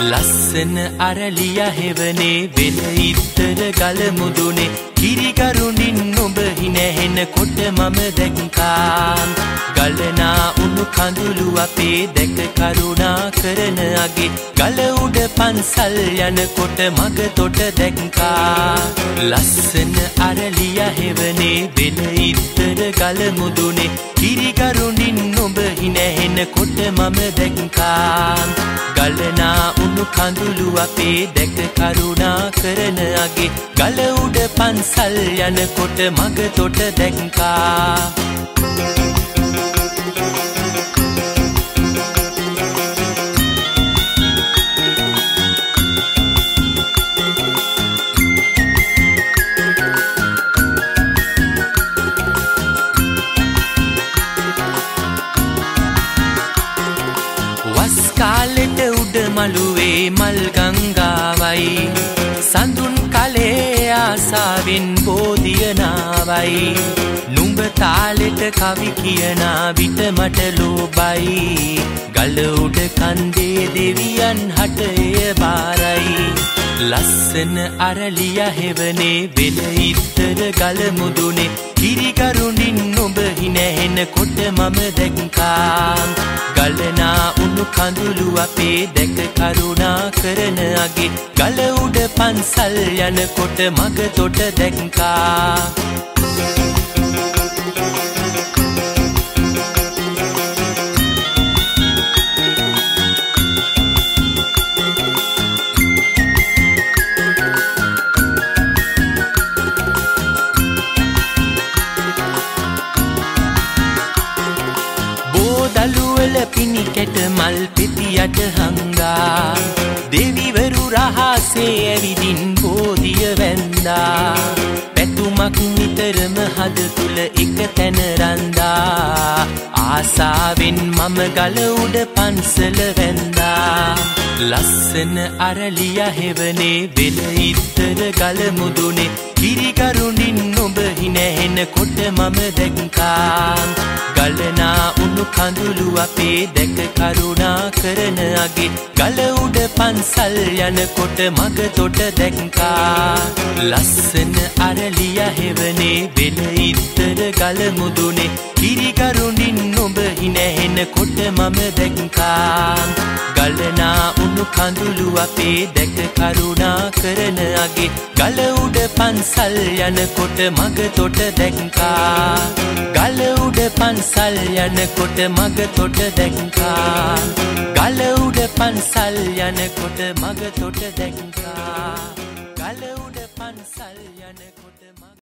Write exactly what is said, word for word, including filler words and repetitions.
ලස්සන අරලිය හෙවනේ වෙල ඉත්තර ගල මුදුනේ කිරිගරුණින් ඔබ හිනැහෙන කොට මම දැක්කා ගලනා උණු කඳුළු අපේ දැක කරුණා කරන අගේ ගල උඩ පන්සල් යනකොට මග තොට දැක්කා ලස්සන අරලිය හෙවනේ වෙල ඉත්තර ගල මුදුනේ කිරිගරුණින් ඔබ හිනැහෙන කොට මම දැක්කා ගලනා උණු කඳුළු අපේ දැක කරුණා කරන අගේ ගල උඩ පන්සල් යනකොට මග තොට දැක්කා කාලෙට උඩ මළුවේ මල් ගංගාවයි සඳුන් කලේ ආසාවෙන් බෝධිය නාවයි නුඹ තාලෙට කවි කියනා විට මට ලෝබයි ගල උඩ කන්දේ දෙවියන් හටය බාරයි ලස්සන අරලිය හෙවනේ වෙල ඉත්තර ගල මුදුනේ කිරිගරුණින් ඔබ හිනැහෙන කොට මම දැක්කා ගලනා උණු කඳුළු අපේ දැක කරුණා කරන අගේ ගල උඩ පන්සල් යනකොට මග තොට දැක්කා දළුවල පිණිකැට මල් පෙතියට හංගා දෙවිවරු රහසේ ඇවිදින් බෝධිය වැන්දා පැතුමක් නිතරම හද තුල එක තැන රන්දා ආසාවෙන් මම ගල උඩ පන්සල වැන්දා ලස්සන අරලිය හෙවනේ වෙල ඉත්තර ගල මුදුනේ කිරිගරුණින් ඔබ හිනැහෙන කොට මම දැක්කා ගලනා උණු කඳුළු අපේ දැක කරුණා කරන අගේ ගල උඩ පන්සල් යනකොට මග තොට දැක්කා ලස්සන අරලිය හෙවනේ වෙල ඉත්තර ගල මුදුනේ කිරිගරුණින් ඔබ හිනැහෙන කොට මම දැක්කා ගලනා උණු කඳුළු අපේ දැක කරුණා කරන අගේ ගල උඩ පන්සල් යනකොට මග තොට දැක්කා ගල උඩ පන්සල් යනකොට මග තොට දැක්කා ගල උඩ පන්සල් යනකොට මග තොට දැක්කා ගල උඩ පන්සල් යනකොට